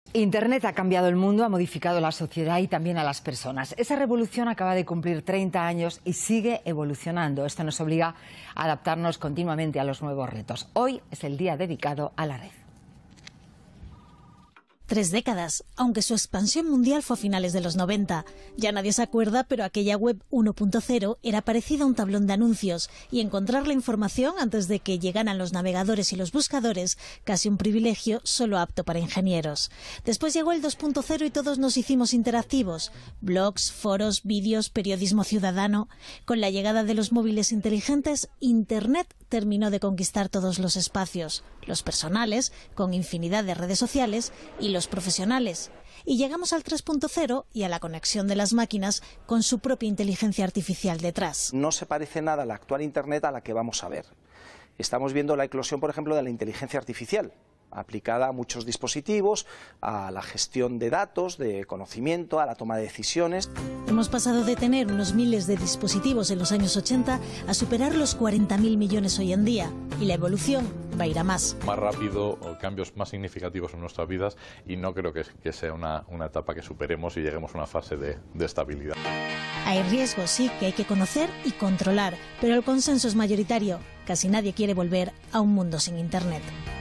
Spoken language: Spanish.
Internet ha cambiado el mundo, ha modificado la sociedad y también a las personas. Esa revolución acaba de cumplir 30 años y sigue evolucionando. Esto nos obliga a adaptarnos continuamente a los nuevos retos. Hoy es el día dedicado a la red. 3 décadas, aunque su expansión mundial fue a finales de los 90. Ya nadie se acuerda, pero aquella web 1.0 era parecida a un tablón de anuncios y encontrar la información antes de que llegaran los navegadores y los buscadores, casi un privilegio solo apto para ingenieros. Después llegó el 2.0 y todos nos hicimos interactivos. Blogs, foros, vídeos, periodismo ciudadano. Con la llegada de los móviles inteligentes, Internet terminó de conquistar todos los espacios, los personales, con infinidad de redes sociales, y los profesionales. Y llegamos al 3.0 y a la conexión de las máquinas con su propia inteligencia artificial detrás. No se parece nada a la actual Internet a la que vamos a ver. Estamos viendo la eclosión, por ejemplo, de la inteligencia artificial, aplicada a muchos dispositivos, a la gestión de datos, de conocimiento, a la toma de decisiones. Hemos pasado de tener unos miles de dispositivos en los años 80 a superar los 40.000 millones hoy en día. Y la evolución va a ir a más. Más rápido, cambios más significativos en nuestras vidas, y no creo que sea una etapa que superemos y lleguemos a una fase de estabilidad. Hay riesgos, sí, que hay que conocer y controlar, pero el consenso es mayoritario. Casi nadie quiere volver a un mundo sin Internet.